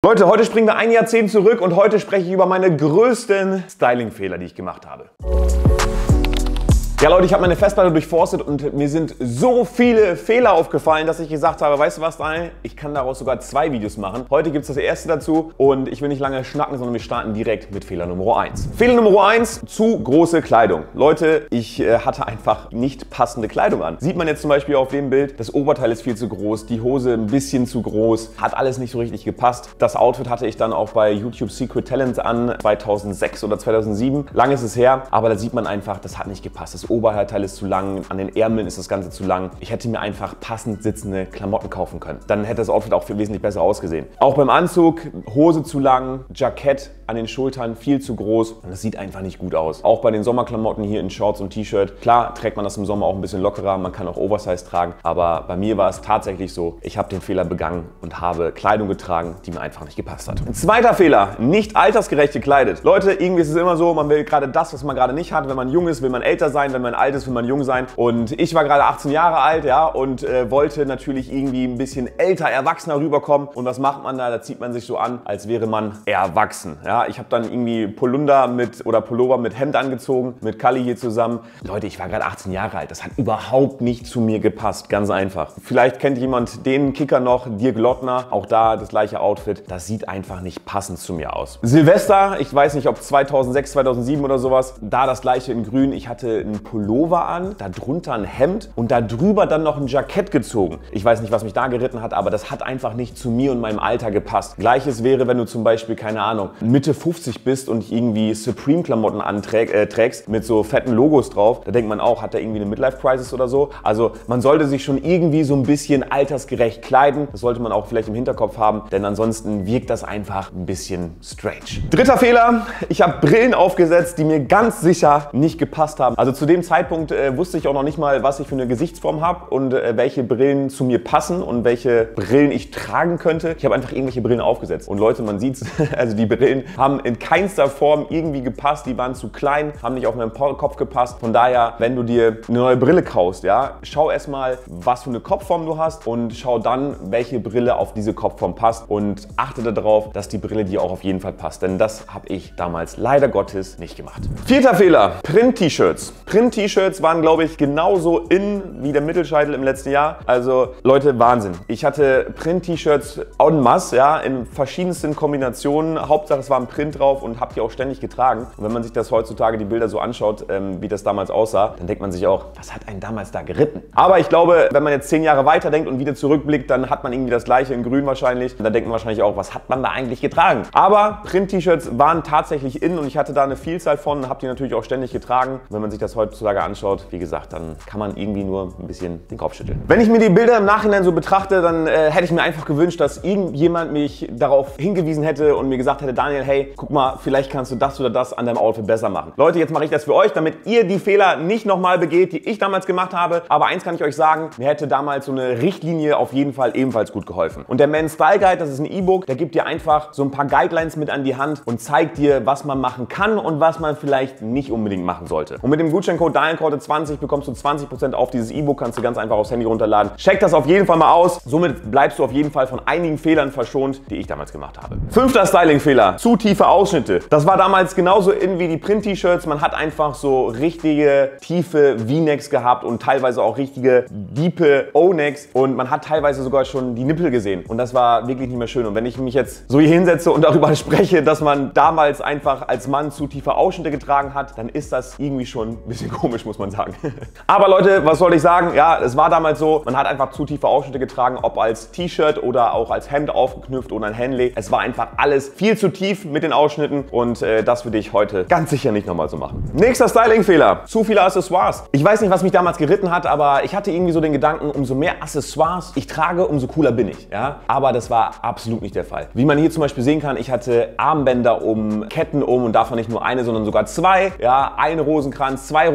Leute, heute springen wir ein Jahrzehnt zurück und heute spreche ich über meine größten Styling-Fehler, die ich gemacht habe. Ja Leute, ich habe meine Festplatte durchforstet und mir sind so viele Fehler aufgefallen, dass ich gesagt habe, weißt du was, Daniel, ich kann daraus sogar 2 Videos machen. Heute gibt es das erste dazu und ich will nicht lange schnacken, sondern wir starten direkt mit Fehler Nummer 1. Fehler Nummer 1, zu große Kleidung. Leute, ich hatte einfach nicht passende Kleidung an. Sieht man jetzt zum Beispiel auf dem Bild, das Oberteil ist viel zu groß, die Hose ein bisschen zu groß, hat alles nicht so richtig gepasst. Das Outfit hatte ich dann auch bei YouTube Secret Talent an, 2006 oder 2007. Lang ist es her, aber da sieht man einfach, das hat nicht gepasst. Das Oberteil ist zu lang, an den Ärmeln ist das Ganze zu lang. Ich hätte mir einfach passend sitzende Klamotten kaufen können. Dann hätte das Outfit auch wesentlich besser ausgesehen. Auch beim Anzug, Hose zu lang, Jackett an den Schultern viel zu groß und das sieht einfach nicht gut aus. Auch bei den Sommerklamotten hier in Shorts und T-Shirt. Klar trägt man das im Sommer auch ein bisschen lockerer, man kann auch Oversize tragen, aber bei mir war es tatsächlich so, ich habe den Fehler begangen und habe Kleidung getragen, die mir einfach nicht gepasst hat. Ein zweiter Fehler, nicht altersgerecht gekleidet. Leute, irgendwie ist es immer so, man will gerade das, was man gerade nicht hat. Wenn man jung ist, will man älter sein, wenn man alt ist, will man jung sein. Und ich war gerade 18 Jahre alt, ja, und wollte natürlich irgendwie ein bisschen älter, erwachsener rüberkommen. Und was macht man da? Da zieht man sich so an, als wäre man erwachsen. Ja, ich habe dann irgendwie Pullover mit Hemd angezogen, mit Kali hier zusammen. Leute, ich war gerade 18 Jahre alt. Das hat überhaupt nicht zu mir gepasst, ganz einfach. Vielleicht kennt jemand den Kicker noch, Dirk Lottner, auch da das gleiche Outfit. Das sieht einfach nicht passend zu mir aus. Silvester, ich weiß nicht, ob 2006, 2007 oder sowas, da das gleiche in grün. Ich hatte einen Pullover an, darunter ein Hemd und darüber dann noch ein Jackett gezogen. Ich weiß nicht, was mich da geritten hat, aber das hat einfach nicht zu mir und meinem Alter gepasst. Gleiches wäre, wenn du zum Beispiel, keine Ahnung, Mitte 50 bist und irgendwie Supreme-Klamotten trägst mit so fetten Logos drauf. Da denkt man auch, hat der irgendwie eine Midlife-Crisis oder so? Also man sollte sich schon irgendwie so ein bisschen altersgerecht kleiden. Das sollte man auch vielleicht im Hinterkopf haben, denn ansonsten wirkt das einfach ein bisschen strange. Dritter Fehler, ich habe Brillen aufgesetzt, die mir ganz sicher nicht gepasst haben. Also zu dem Zeitpunkt wusste ich auch noch nicht mal, was ich für eine Gesichtsform habe und welche Brillen zu mir passen und welche Brillen ich tragen könnte. Ich habe einfach irgendwelche Brillen aufgesetzt. Und Leute, man sieht es, also die Brillen haben in keinster Form irgendwie gepasst. Die waren zu klein, haben nicht auf meinen Kopf gepasst. Von daher, wenn du dir eine neue Brille kaufst, ja, schau erstmal, was für eine Kopfform du hast und schau dann, welche Brille auf diese Kopfform passt und achte darauf, dass die Brille dir auch auf jeden Fall passt. Denn das habe ich damals leider Gottes nicht gemacht. Vierter Fehler, Print-T-Shirts. Print-T-Shirts waren, glaube ich, genauso in wie der Mittelscheitel im letzten Jahr. Also Leute, Wahnsinn. Ich hatte Print-T-Shirts en masse, ja, in verschiedensten Kombinationen. Hauptsache es war ein Print drauf und habe die auch ständig getragen. Und wenn man sich das heutzutage, die Bilder so anschaut, wie das damals aussah, dann denkt man sich auch, was hat einen damals da geritten? Aber ich glaube, wenn man jetzt 10 Jahre weiterdenkt und wieder zurückblickt, dann hat man irgendwie das gleiche in grün wahrscheinlich. Und dann denkt man wahrscheinlich auch, was hat man da eigentlich getragen? Aber Print-T-Shirts waren tatsächlich in und ich hatte da eine Vielzahl von und habe die natürlich auch ständig getragen. Wenn man sich das heutzutage anschaut, wie gesagt, dann kann man irgendwie nur ein bisschen den Kopf schütteln. Wenn ich mir die Bilder im Nachhinein so betrachte, dann hätte ich mir einfach gewünscht, dass irgendjemand mich darauf hingewiesen hätte und mir gesagt hätte, Daniel, hey, guck mal, vielleicht kannst du das oder das an deinem Outfit besser machen. Leute, jetzt mache ich das für euch, damit ihr die Fehler nicht nochmal begeht, die ich damals gemacht habe. Aber eins kann ich euch sagen, mir hätte damals so eine Richtlinie auf jeden Fall ebenfalls gut geholfen. Und der Men's Style Guide, das ist ein E-Book, der gibt dir einfach so ein paar Guidelines mit an die Hand und zeigt dir, was man machen kann und was man vielleicht nicht unbedingt machen sollte. Und mit dem Gutscheincode DanielKorte20 bekommst du 20% auf dieses E-Book, kannst du ganz einfach aufs Handy runterladen. Check das auf jeden Fall mal aus. Somit bleibst du auf jeden Fall von einigen Fehlern verschont, die ich damals gemacht habe. Fünfter Styling-Fehler, zu tiefe Ausschnitte. Das war damals genauso in wie die Print-T-Shirts. Man hat einfach so richtige tiefe V-Necks gehabt und teilweise auch richtige diepe O-Necks und man hat teilweise sogar schon die Nippel gesehen und das war wirklich nicht mehr schön. Und wenn ich mich jetzt so hier hinsetze und darüber spreche, dass man damals einfach als Mann zu tiefe Ausschnitte getragen hat, dann ist das irgendwie schon ein bisschen komisch, muss man sagen. Aber Leute, was soll ich sagen? Ja, es war damals so, man hat einfach zu tiefe Ausschnitte getragen, ob als T-Shirt oder auch als Hemd aufgeknüpft oder ein Henley. Es war einfach alles viel zu tief mit den Ausschnitten und das würde ich heute ganz sicher nicht nochmal so machen. Nächster Styling-Fehler, zu viele Accessoires. Ich weiß nicht, was mich damals geritten hat, aber ich hatte irgendwie so den Gedanken, umso mehr Accessoires ich trage, umso cooler bin ich. Ja? Aber das war absolut nicht der Fall. Wie man hier zum Beispiel sehen kann, ich hatte Armbänder um, Ketten um und davon nicht nur eine, sondern sogar 2. Ja? Ein Rosenkranz, 2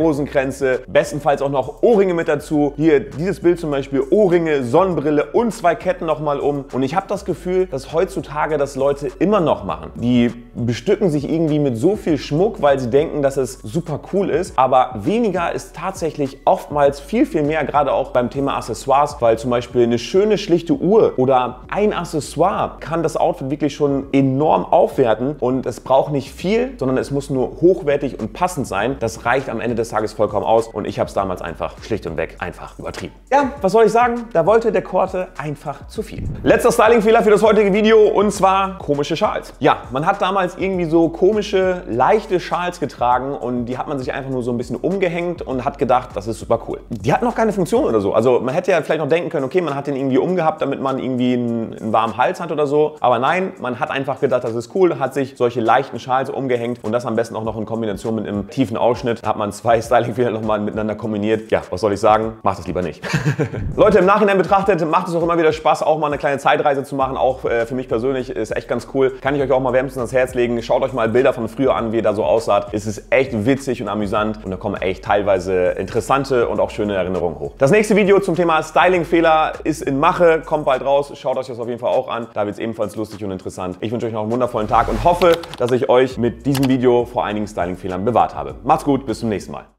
Rosenkränze, bestenfalls auch noch Ohrringe mit dazu. Hier dieses Bild zum Beispiel, Ohrringe, Sonnenbrille und 2 Ketten nochmal um. Und ich habe das Gefühl, dass heutzutage das Leute immer noch machen. Die bestücken sich irgendwie mit so viel Schmuck, weil sie denken, dass es super cool ist. Aber weniger ist tatsächlich oftmals viel, viel mehr, gerade auch beim Thema Accessoires, weil zum Beispiel eine schöne, schlichte Uhr oder ein Accessoire kann das Outfit wirklich schon enorm aufwerten. Und es braucht nicht viel, sondern es muss nur hochwertig und passend sein. Das reicht am Ende des Tages vollkommen aus. Und ich habe es damals einfach schlicht und weg einfach übertrieben. Ja, was soll ich sagen? Da wollte der Korte einfach zu viel. Letzter Styling-Fehler für das heutige Video und zwar komische Schals. Ja, man hat damals irgendwie so komische, leichte Schals getragen und die hat man sich einfach nur so ein bisschen umgehängt und hat gedacht, das ist super cool. Die hatten noch keine Funktion oder so. Also man hätte ja vielleicht noch denken können, okay, man hat den irgendwie umgehabt, damit man irgendwie einen warmen Hals hat oder so. Aber nein, man hat einfach gedacht, das ist cool, hat sich solche leichten Schals umgehängt und das am besten auch noch in Kombination mit einem tiefen Ausschnitt. Da hat man 2 Styling-Fehler nochmal miteinander kombiniert. Ja, was soll ich sagen? Macht es lieber nicht. Leute, im Nachhinein betrachtet macht es auch immer wieder Spaß, auch mal eine kleine Zeitreise zu machen. Auch für mich persönlich ist echt ganz cool. Kann ich euch auch mal wärmstens ans Herz legen. Schaut euch mal Bilder von früher an, wie ihr da so aussah. Es ist echt witzig und amüsant und da kommen echt teilweise interessante und auch schöne Erinnerungen hoch. Das nächste Video zum Thema Styling-Fehler ist in Mache, kommt bald raus. Schaut euch das auf jeden Fall auch an. Da wird es ebenfalls lustig und interessant. Ich wünsche euch noch einen wundervollen Tag und hoffe, dass ich euch mit diesem Video vor einigen Styling-Fehlern bewahrt habe. Macht's gut, bis zum nächsten Mal.